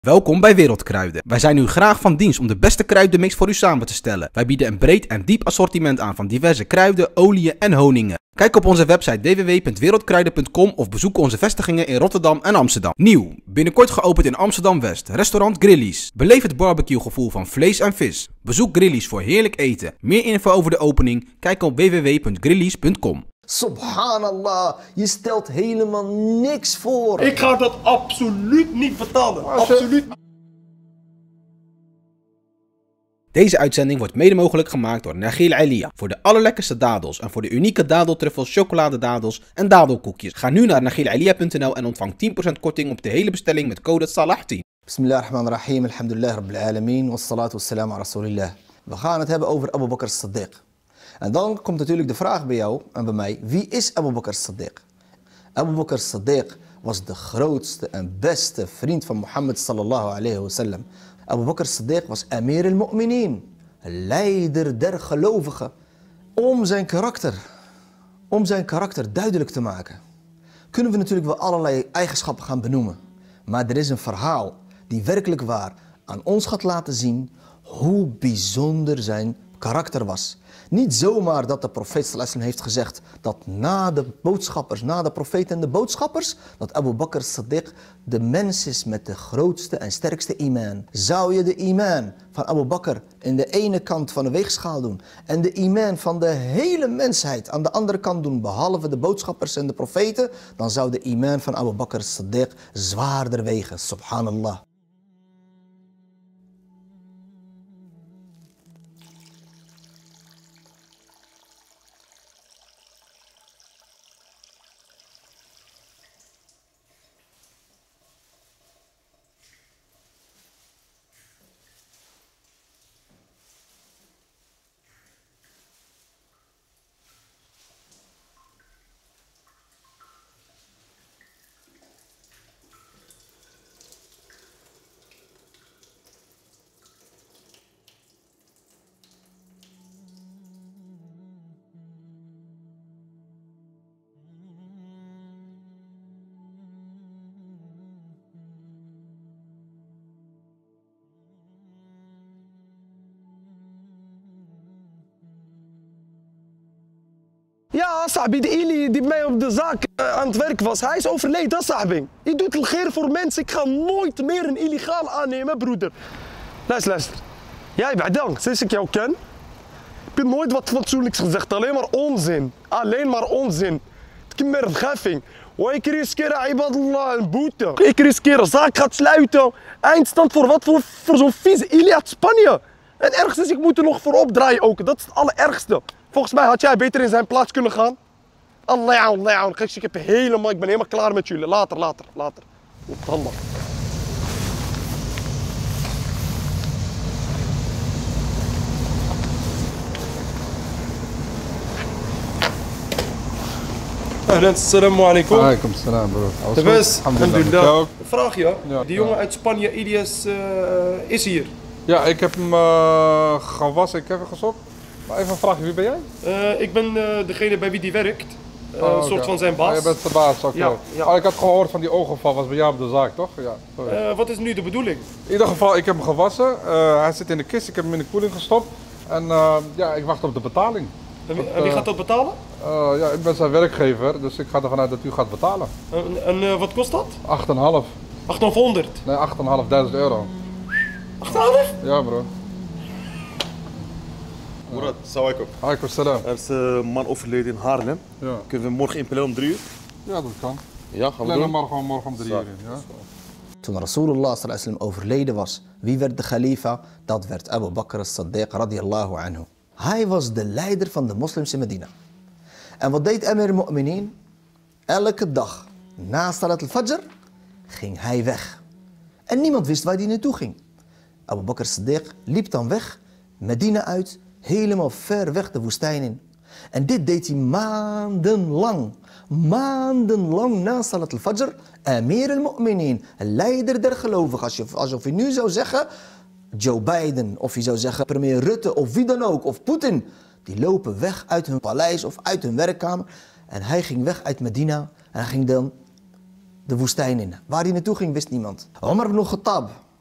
Welkom bij Wereldkruiden. Wij zijn u graag van dienst om de beste kruidenmix voor u samen te stellen. Wij bieden een breed en diep assortiment aan van diverse kruiden, oliën en honingen. Kijk op onze website www.wereldkruiden.com of bezoek onze vestigingen in Rotterdam en Amsterdam. Nieuw, binnenkort geopend in Amsterdam-West, restaurant Grillies. Beleef het barbecue gevoel van vlees en vis. Bezoek Grillies voor heerlijk eten. Meer info over de opening, kijk op www.grillies.com. Subhanallah, je stelt helemaal niks voor. Ik ga dat absoluut niet betalen. Absoluut. Deze uitzending wordt mede mogelijk gemaakt door Nagheel Alia. Voor de allerlekkerste dadels en voor de unieke dadeltruffels, chocoladedadels en dadelkoekjes. Ga nu naar nagheelalia.nl en ontvang 10% korting op de hele bestelling met code SALAH10. Bismillahirrahmanirrahim, alhamdulillah rabbil alamin, wassalatu wassalamu ala rasulillah. We gaan het hebben over Abu Bakr as-Siddiq. En dan komt natuurlijk de vraag bij jou en bij mij, wie is Abu Bakr as-Siddiq? Abu Bakr as-Siddiq was de grootste en beste vriend van Mohammed sallallahu alayhi wa sallam. Abu Bakr as-Siddiq was Amir al-Mu'minin, leider der gelovigen. Om zijn karakter duidelijk te maken, kunnen we natuurlijk wel allerlei eigenschappen gaan benoemen. Maar er is een verhaal die werkelijk waar aan ons gaat laten zien hoe bijzonder zijn karakter was. Niet zomaar dat de profeet sallallahu alaihi wasallam heeft gezegd dat na de boodschappers, na de profeten en de boodschappers, dat Abu Bakr as-Siddiq de mens is met de grootste en sterkste iman. Zou je de iman van Abu Bakr in de ene kant van de weegschaal doen en de iman van de hele mensheid aan de andere kant doen, behalve de boodschappers en de profeten, dan zou de iman van Abu Bakr as-Siddiq zwaarder wegen. Subhanallah. Ja, Sabi, de Ili die bij mij op de zaak aan het werk was, hij is overleden, Sabi. Je doet het geer voor mensen, ik ga nooit meer een illegaal aannemen, broeder. Luister. Jij bedankt, sinds ik jou ken. Ik heb nooit wat fatsoenlijks gezegd, alleen maar onzin. Alleen maar onzin. Ik heb meer vergeffing. Ik riskeer ibadallah een boete. Ik riskeer een zaak gaat sluiten. Eindstand voor wat? Voor zo'n vieze Ili uit Spanje. En ergst is, ik moet er nog voor opdraaien ook. Dat is het allerergste. Volgens mij had jij beter in zijn plaats kunnen gaan. Allah. Kijk, ik ben helemaal klaar met jullie. Later. Allah. Assalamu alaikum. Alaikum salam, bro. De best. Alhamdulillah. Een vraag je. Die jongen uit Spanje, Ilias, is hier. Ja, ik heb hem gewassen, ik heb hem gezocht. Maar even een vraagje, wie ben jij? Ik ben degene bij wie die werkt. Een soort van zijn baas. Je bent de baas, oké. Ja. Ik had gehoord van die ooggeval, was bij jou op de zaak, toch? Ja. Wat is nu de bedoeling? In ieder geval, ik heb hem gewassen. Hij zit in de kist, ik heb hem in de koeling gestopt. En ik wacht op de betaling. En wie gaat dat betalen? Ik ben zijn werkgever, dus ik ga ervan uit dat u gaat betalen. En wat kost dat? 8,5. 800? Nee, 8.500 euro. 8,5? Ja, bro. Murat, assalamualaikum. Alaikum salam. Er is een man overleden in Haarlem. Ja. Kunnen we morgen inplannen om 3 uur? Ja, dat kan. Ja, gaan we Plannen doen. morgen om 3 uur in, ja. Toen Rasulullah sallallahu alaihi wasallam overleden was, wie werd de khalifa? Dat werd Abu Bakr as-Siddiq radiyallahu anhu. Hij was de leider van de moslims in Medina. En wat deed Amir al-Mu'minin? Elke dag na Salat al-Fajr ging hij weg. En niemand wist waar hij naartoe ging. Abu Bakr as-Siddiq liep dan weg, Medina uit, helemaal ver weg de woestijn in. En dit deed hij maandenlang. Maandenlang na Salat al-Fajr. Amir al-Mu'minin, leider der gelovigen. Alsof je nu zou zeggen, Joe Biden, of je zou zeggen premier Rutte, of wie dan ook, of Poetin. Die lopen weg uit hun paleis of uit hun werkkamer. En hij ging weg uit Medina en hij ging dan de woestijn in. Waar hij naartoe ging wist niemand. Omar ibn Khattab,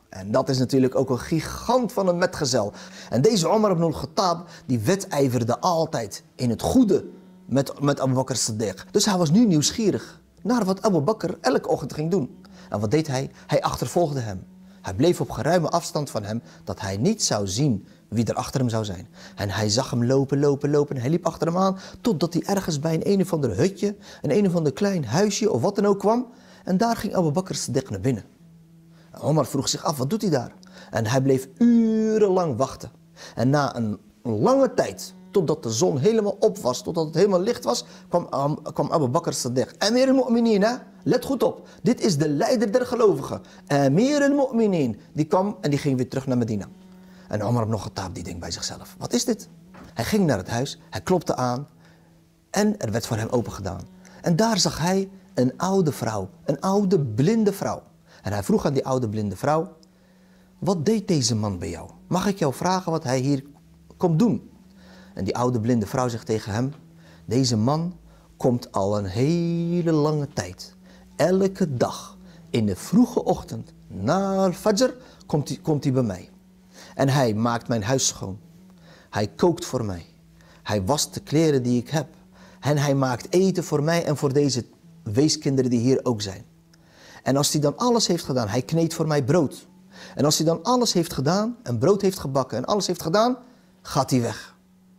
En dat is natuurlijk ook een gigant van een metgezel. En deze Omar ibn al-Khattab, die wedijverde altijd in het goede met Abu Bakr as-Siddiq. Dus hij was nu nieuwsgierig naar wat Abu Bakr elke ochtend ging doen. En wat deed hij? Hij achtervolgde hem. Hij bleef op geruime afstand van hem, dat hij niet zou zien wie er achter hem zou zijn. En hij zag hem lopen. Hij liep achter hem aan, totdat hij ergens bij een of ander hutje, een of ander klein huisje of wat dan ook kwam. En daar ging Abu Bakr as-Siddiq naar binnen. En Omar vroeg zich af, wat doet hij daar? En hij bleef urenlang wachten. En na een lange tijd, totdat de zon helemaal op was, totdat het helemaal licht was, kwam Abu Bakr as-Siddiq. Amir al-Mu'minin, let goed op. Dit is de leider der gelovigen. Amir al-Mu'minin. Die kwam en die ging weer terug naar Medina. En Omar ibn al-Khattab die denkt bij zichzelf, wat is dit? Hij ging naar het huis, hij klopte aan en er werd voor hem opengedaan. En daar zag hij een oude vrouw, een oude blinde vrouw. En hij vroeg aan die oude blinde vrouw, wat deed deze man bij jou? Mag ik jou vragen wat hij hier komt doen? En die oude blinde vrouw zegt tegen hem, deze man komt al een hele lange tijd. Elke dag in de vroege ochtend, na al-Fajr, komt hij bij mij. En hij maakt mijn huis schoon. Hij kookt voor mij. Hij wast de kleren die ik heb. En hij maakt eten voor mij en voor deze weeskinderen die hier ook zijn. En als hij dan alles heeft gedaan, hij kneedt voor mij brood. En als hij dan alles heeft gedaan, en brood heeft gebakken en alles heeft gedaan, gaat hij weg.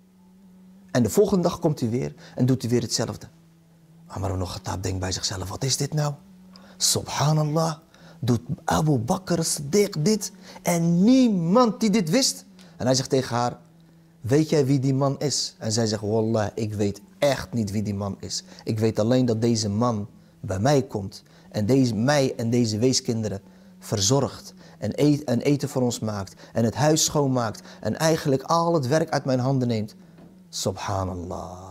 En de volgende dag komt hij weer en doet hij weer hetzelfde. Omar ibn al-Khattab denkt bij zichzelf, wat is dit nou? Subhanallah, doet Abu Bakr as-Siddiq dit en niemand die dit wist. En hij zegt tegen haar, weet jij wie die man is? En zij zegt, wallah, ik weet echt niet wie die man is. Ik weet alleen dat deze man bij mij komt en mij en deze weeskinderen verzorgt. En eten voor ons maakt en het huis schoonmaakt en eigenlijk al het werk uit mijn handen neemt. Subhanallah.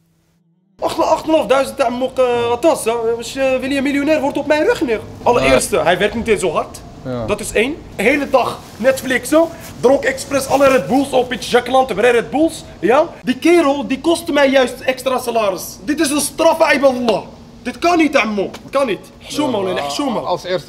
8.500 atas, wil je miljonair, wordt op mijn rug neer. Allereerste, hij werkt niet eens zo hard. Ja. Dat is één. De hele dag Netflixen, dronk expres alle Red Bulls op iets Jacqueline Red Bulls. Ja? Die kerel, die kostte mij juist extra salaris. Dit is een straf, ibadallah. Dit kan niet, ammo. Kan niet. Hshuma, lil hshuma. Als eerste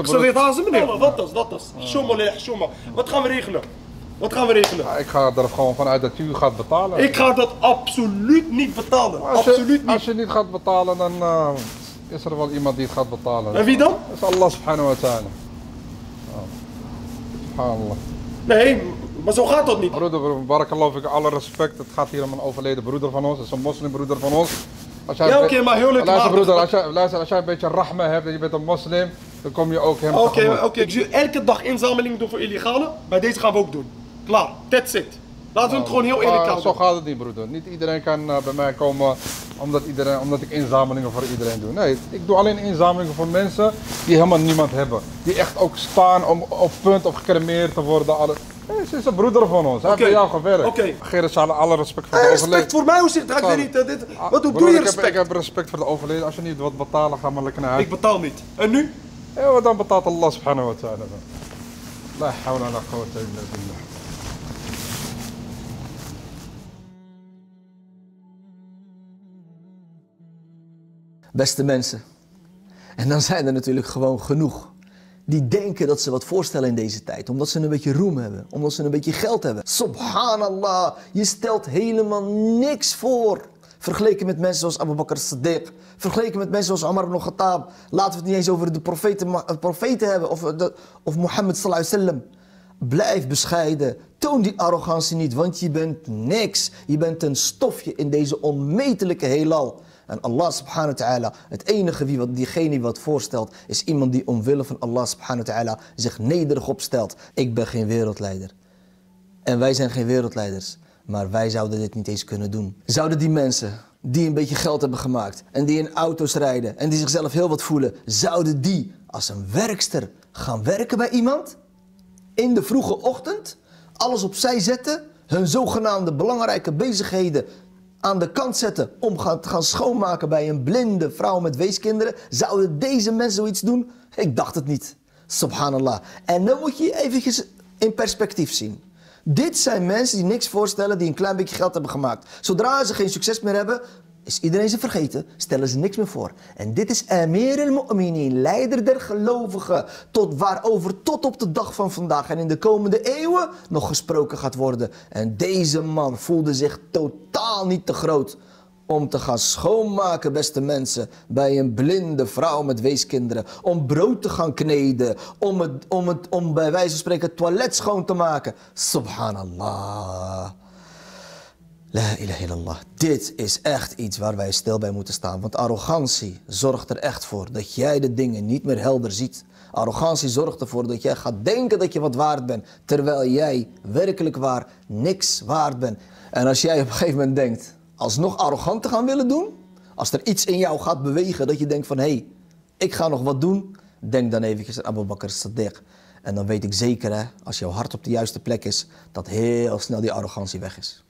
Wat gaan we regelen? Wat gaan we regelen? Ja, ik ga er gewoon vanuit dat u gaat betalen. Ik ga dat absoluut niet betalen. Als je niet gaat betalen, dan is er wel iemand die het gaat betalen. En wie dan? Dat is Allah subhanahu wa ta'ala. Subhanallah. Nee, maar zo gaat dat niet. Broeder, barakallahu fik, alle respect. Het gaat hier om een overleden broeder van ons. Het is een moslimbroeder van ons. Ja, oké, maar heel leuk. Luister broeder, als jij een beetje rahma hebt en je bent een moslim, dan kom je ook hem Oké, ik zie elke dag inzameling doen voor illegale. Bij deze gaan we ook doen. Klaar, that's it. Laten we het gewoon heel eerlijk houden. Zo gaat het niet, broeder. Niet iedereen kan bij mij komen omdat ik inzamelingen voor iedereen doe. Nee, ik doe alleen inzamelingen voor mensen die helemaal niemand hebben. Die echt ook staan om op punt of gecremeerd te worden. Alles. Nee, ze is een broeder van ons. Hij heeft bij jou gewerkt. Gerrit, alle respect voor de overleden. Respect voor mij, hoe zegt hij niet? Wat doe je respect? Ik heb respect voor de overleden. Als je niet wilt betalen, ga maar lekker naar huis. Ik betaal niet. En nu? Ja, dan betaalt Allah subhanahu wa ta'ala. La hawla la quwwata illa billah. Beste mensen, en dan zijn er natuurlijk gewoon genoeg die denken dat ze wat voorstellen in deze tijd. Omdat ze een beetje roem hebben, omdat ze een beetje geld hebben. Subhanallah, je stelt helemaal niks voor. Vergeleken met mensen zoals Abu Bakr as-Siddiq, vergeleken met mensen zoals Omar ibn al-Khattab. Laten we het niet eens over de profeten hebben of Mohammed sallallahu alaihi wasallam. Blijf bescheiden, toon die arrogantie niet, want je bent niks. Je bent een stofje in deze onmetelijke heelal. En Allah subhanahu wa ta'ala, het enige diegene die wat voorstelt, is iemand die omwille van Allah subhanahu wa ta'ala zich nederig opstelt. Ik ben geen wereldleider. En wij zijn geen wereldleiders. Maar wij zouden dit niet eens kunnen doen. Zouden die mensen die een beetje geld hebben gemaakt en die in auto's rijden en die zichzelf heel wat voelen, zouden die als een werkster gaan werken bij iemand? In de vroege ochtend, alles opzij zetten, hun zogenaamde belangrijke bezigheden aan de kant zetten om te gaan schoonmaken bij een blinde vrouw met weeskinderen. Zouden deze mensen zoiets doen? Ik dacht het niet. Subhanallah. En dan moet je eventjes in perspectief zien. Dit zijn mensen die niks voorstellen, die een klein beetje geld hebben gemaakt. Zodra ze geen succes meer hebben, is iedereen ze vergeten, stellen ze niks meer voor. En dit is Amir al-Mu'minin, leider der gelovigen, waarover tot op de dag van vandaag en in de komende eeuwen nog gesproken gaat worden. En deze man voelde zich totaal niet te groot om te gaan schoonmaken, beste mensen, bij een blinde vrouw met weeskinderen. Om brood te gaan kneden, om bij wijze van spreken het toilet schoon te maken. Subhanallah. La ilaha illallah. Dit is echt iets waar wij stil bij moeten staan. Want arrogantie zorgt er echt voor dat jij de dingen niet meer helder ziet. Arrogantie zorgt ervoor dat jij gaat denken dat je wat waard bent, terwijl jij werkelijk waar niks waard bent. En als jij op een gegeven moment denkt alsnog arrogant te gaan willen doen, als er iets in jou gaat bewegen dat je denkt van hé, ik ga nog wat doen, denk dan eventjes aan Abu Bakr as-Siddiq. En dan weet ik zeker, als jouw hart op de juiste plek is, dat heel snel die arrogantie weg is.